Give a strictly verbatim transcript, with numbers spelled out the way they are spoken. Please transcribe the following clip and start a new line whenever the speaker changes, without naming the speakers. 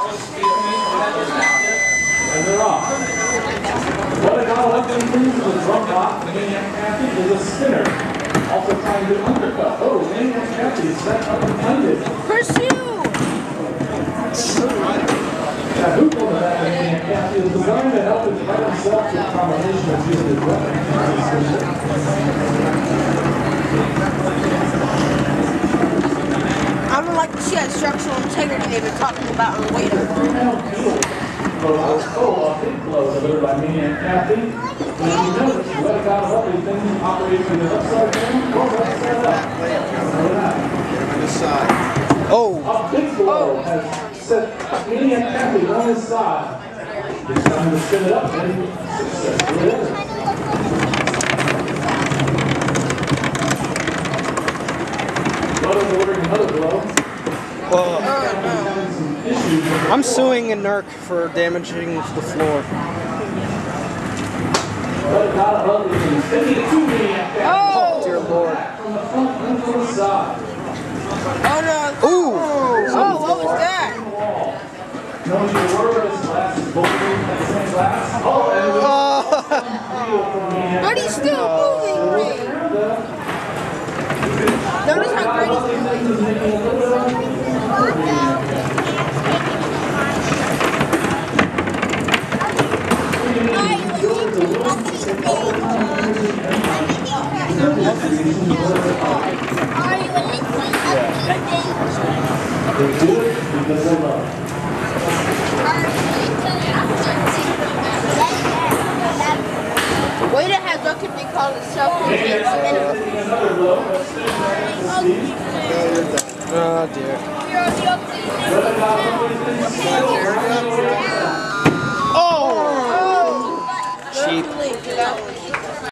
And they're off. What I got left in things is a drum block. Maniac Kathy is a spinner. Also trying to undercut. Oh, Maniac Kathy is set up and ended.
Pursue!
That hoop over that Maniac Kathy is designed to help him fight himself with a combination of using his weapon.
I would like to see that structural integrity they've been talking about on later.
Oh, a big blow delivered by Maniac Kathy. And if you notice, you let it out of everything, operating from the upside down, or upside up.
Oh!
A big blow has set Maniac Kathy on his side. It's time to spin it up and successfully ends. Blow delivering another blow.
Well, I'm suing a Nerk for damaging the floor.
Oh!
Dear Lord.
Oh no!
Ooh!
Oh, what was that? But he's still moving, Ray. Notice how great he's moving. Waiter has what could be called a self-contained spinner.
Oh dear. Oh! Cheap.